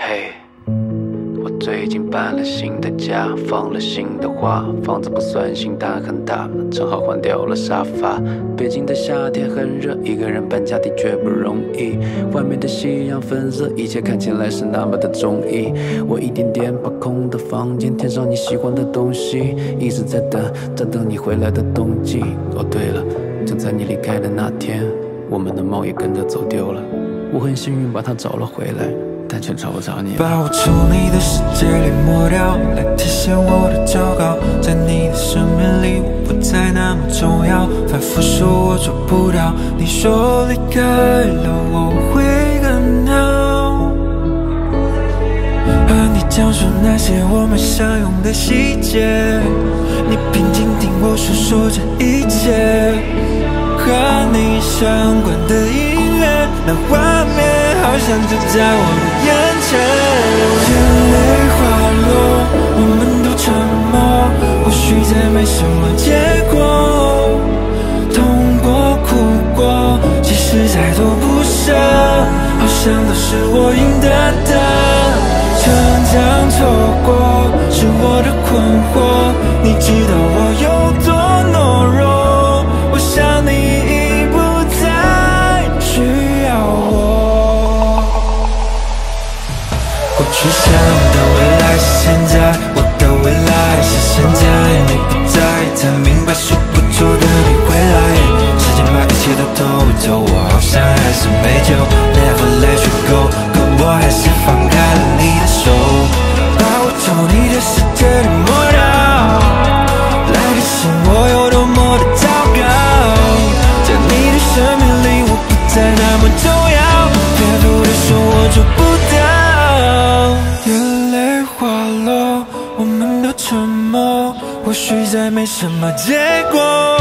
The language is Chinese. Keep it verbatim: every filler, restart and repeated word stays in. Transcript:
嘿，我最近搬了新的家，放了新的花，房子不算新，但很大，正好换掉了沙发。北京的夏天很热，一个人搬家的确不容易。外面的夕阳粉色，一切看起来是那么的中意。我一点点把空的房间填上你喜欢的东西，一直在等，在等你回来的冬季。哦对了，就在你离开的那天，我们的猫也跟着走丢了。我很幸运把它找了回来，但却找不着你。 把我从你的世界里抹掉，来体现我的骄傲。在你的生命里，我不再那么重要。反复说我做不到，你说离开了我会更好。和你讲述那些我们相拥的细节，你平静听我诉说这一切。和你相关的音乐，那画面好像就在我的眼前。眼泪滑落，我们都沉默，或许再没什么结果。痛过哭过，即使再多不舍，好像都是我应得的。成长错过是我的困惑，你知道我有多懦弱，我想你已不再需要我。过去想的未来是现在，我的未来是现在。你不在，才明白说不出的你会来。时间把一切都偷走，我好像还是没救 ，Never let you go， 可我还是放开了你的手，把我从你的世界里抹掉，来提醒我有多么的糟糕。在你的生命里，我不再那么重要，别不的说我做不到。眼泪滑落，我们都沉默，或许再没什么结果。